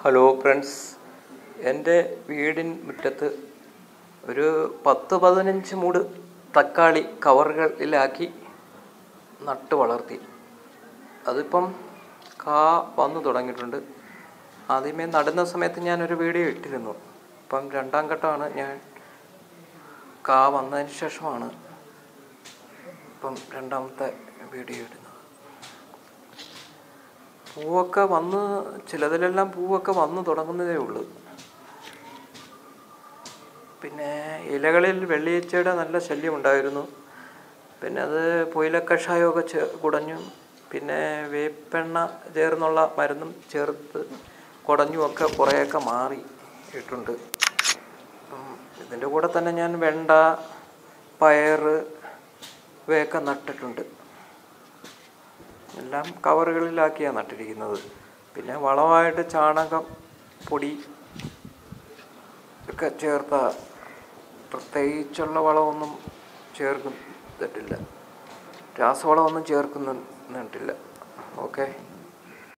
Hello friends, എൻ്റെ വീടിൻ മുറ്റത്ത് ഒരു 10-15 മൂട് തക്കാളി കവറുകളിലാക്കി നട്ട് വളർത്തി. അതിപ്പം കാ വന്നു തുടങ്ങിയിട്ടുണ്ട്. ആദ്യമേ നടുന്ന സമയത്ത് ഞാനൊരു വീഡിയോ ഇട്ടിരുന്നു. ഇപ്പം രണ്ടാം ഘട്ടമാണ്. ഞാൻ കാ വന്നതിന് ശേഷമാണ് ഇപ്പം രണ്ടാമത്തെ വീഡിയോ ഇടുന്നത്. പൂവൊക്കെ വന്ന് ചിലതിലെല്ലാം പൂവൊക്കെ വന്നു തുടങ്ങുന്നതേ ഉള്ളൂ. പിന്നെ ഇലകളിൽ വെള്ളിയീച്ചയുടെ നല്ല ശല്യം ഉണ്ടായിരുന്നു. പിന്നെ അത് പുയിലക്കഷായമൊക്കെ കുടഞ്ഞു, പിന്നെ വേപ്പെണ്ണ ചേർന്നുള്ള മരുന്നും ചേർത്ത് കുടഞ്ഞുമൊക്കെ കുറേയൊക്കെ മാറിയിട്ടുണ്ട്. ഇതിൻ്റെ കൂടെ തന്നെ ഞാൻ വെണ്ട, പയർ ഇവയൊക്കെ നട്ടിട്ടുണ്ട്. എല്ലാം കവറുകളിലാക്കിയാണ് നട്ടിരിക്കുന്നത്. പിന്നെ വളമായിട്ട് ചാണകം പൊടി ഒക്കെ ചേർത്ത, പ്രത്യേകിച്ചുള്ള വളമൊന്നും ചേർക്കുന്നില്ല, രാസവളമൊന്നും ചേർക്കുന്നില്ല. ഓക്കെ.